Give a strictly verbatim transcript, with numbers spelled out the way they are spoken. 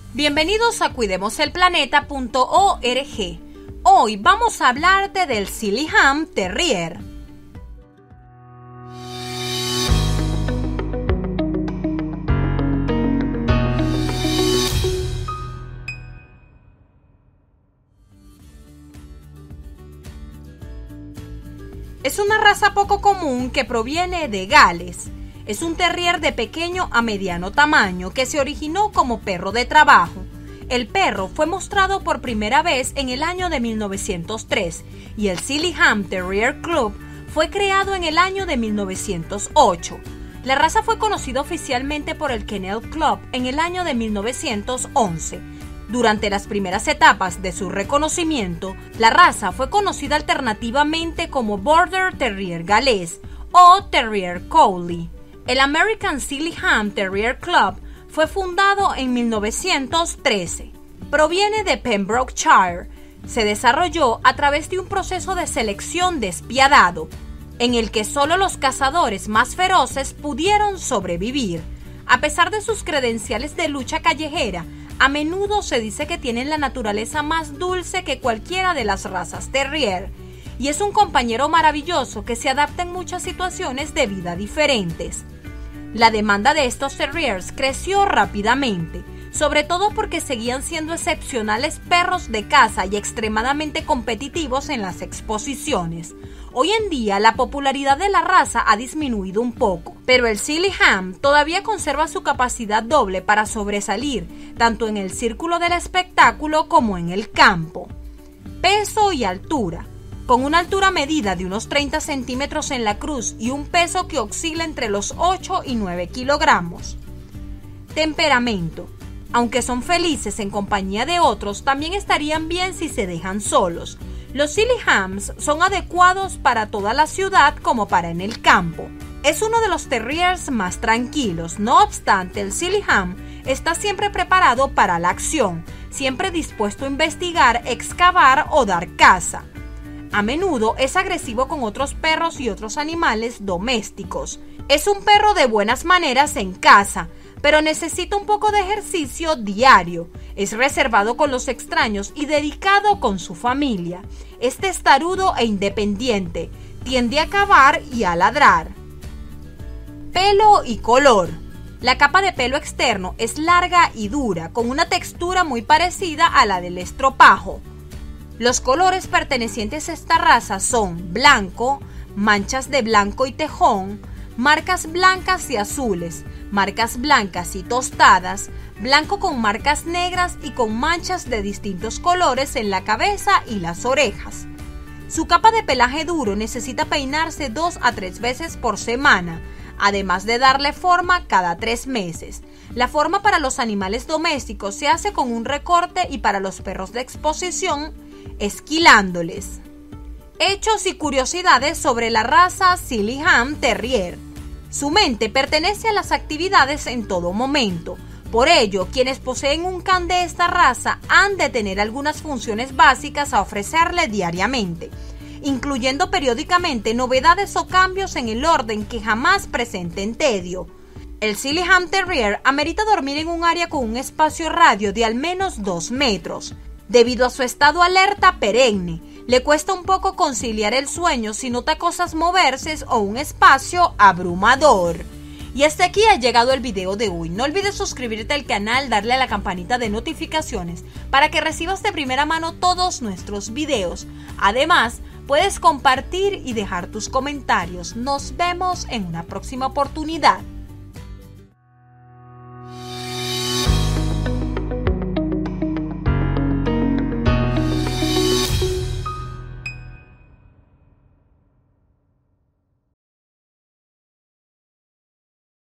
Bienvenidos a cuidemos el planeta punto org. Hoy vamos a hablarte del Sealyham Terrier. Es una raza poco común que proviene de Gales. Es un terrier de pequeño a mediano tamaño que se originó como perro de trabajo. El perro fue mostrado por primera vez en el año de mil novecientos tres y el Sealyham Terrier Club fue creado en el año de mil novecientos ocho. La raza fue conocida oficialmente por el Kennel Club en el año de mil novecientos once. Durante las primeras etapas de su reconocimiento, la raza fue conocida alternativamente como Border Terrier galés o Terrier Collie. El American Sealyham Terrier Club fue fundado en mil novecientos trece. Proviene de Pembrokeshire. Se desarrolló a través de un proceso de selección despiadado, en el que solo los cazadores más feroces pudieron sobrevivir. A pesar de sus credenciales de lucha callejera, a menudo se dice que tienen la naturaleza más dulce que cualquiera de las razas terrier, y es un compañero maravilloso que se adapta en muchas situaciones de vida diferentes. La demanda de estos terriers creció rápidamente, sobre todo porque seguían siendo excepcionales perros de caza y extremadamente competitivos en las exposiciones. Hoy en día la popularidad de la raza ha disminuido un poco, pero el Sealyham todavía conserva su capacidad doble para sobresalir, tanto en el círculo del espectáculo como en el campo. Peso y altura. Con una altura medida de unos treinta centímetros en la cruz y un peso que oscila entre los ocho y nueve kilogramos. Temperamento. Aunque son felices en compañía de otros, también estarían bien si se dejan solos. Los Sealyhams son adecuados para toda la ciudad como para en el campo. Es uno de los terriers más tranquilos. No obstante, el Sealyham está siempre preparado para la acción, siempre dispuesto a investigar, excavar o dar caza. A menudo es agresivo con otros perros y otros animales domésticos. Es un perro de buenas maneras en casa, pero necesita un poco de ejercicio diario. Es reservado con los extraños y dedicado con su familia. Es testarudo e independiente. Tiende a cavar y a ladrar. Pelo y color. La capa de pelo externo es larga y dura, con una textura muy parecida a la del estropajo. Los colores pertenecientes a esta raza son blanco, manchas de blanco y tejón, marcas blancas y azules, marcas blancas y tostadas, blanco con marcas negras y con manchas de distintos colores en la cabeza y las orejas. Su capa de pelaje duro necesita peinarse dos a tres veces por semana, además de darle forma cada tres meses. La forma para los animales domésticos se hace con un recorte y para los perros de exposición, esquilándoles. Hechos y curiosidades sobre la raza Sealyham Terrier. Su mente pertenece a las actividades en todo momento. Por ello, quienes poseen un can de esta raza han de tener algunas funciones básicas a ofrecerle diariamente, incluyendo periódicamente novedades o cambios en el orden que jamás presenten tedio. El Sealyham Terrier amerita dormir en un área con un espacio radio de al menos dos metros. Debido a su estado alerta perenne, le cuesta un poco conciliar el sueño si nota cosas moverse o un espacio abrumador. Y hasta aquí ha llegado el video de hoy. No olvides suscribirte al canal, darle a la campanita de notificaciones para que recibas de primera mano todos nuestros videos. Además, puedes compartir y dejar tus comentarios. Nos vemos en una próxima oportunidad.